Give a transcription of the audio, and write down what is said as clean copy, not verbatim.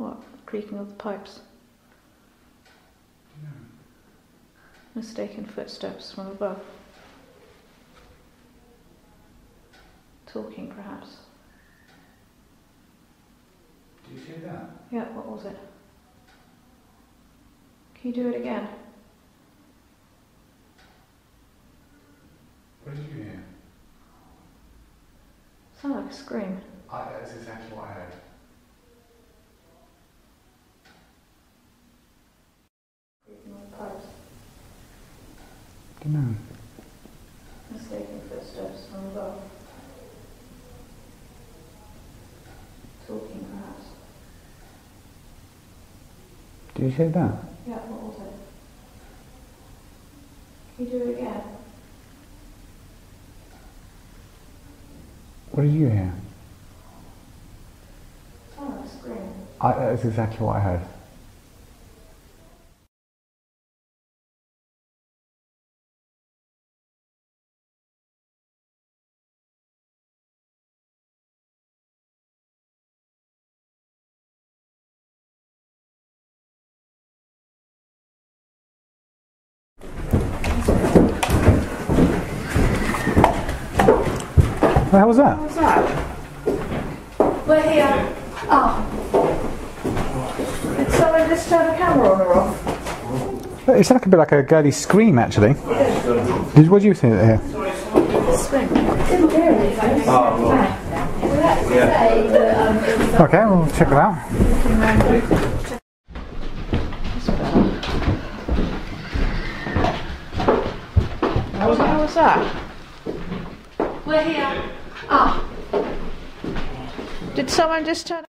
What? Creaking of the pipes? No. Mistaken footsteps from above. Talking, perhaps. Do you hear that? Yeah, what was it? Can you do it again? What did you hear? Sound like a scream. That's exactly what I heard. Creaking of the pipes. Don't know. Mistaken footsteps from above. Talking, perhaps. Do you hear that? Yeah, what was it? Can you do it again? What did you hear? Sound like a scream. That's exactly what I heard. What the hell was that? What was that? We're here. Oh. Did someone just turn the camera on or off? It sounded a bit like a girly scream, actually. What do you think here? Scream. Didn't hear anything. Okay, we'll check it out. That's better. How was that? We're here. Ah. Did someone just turn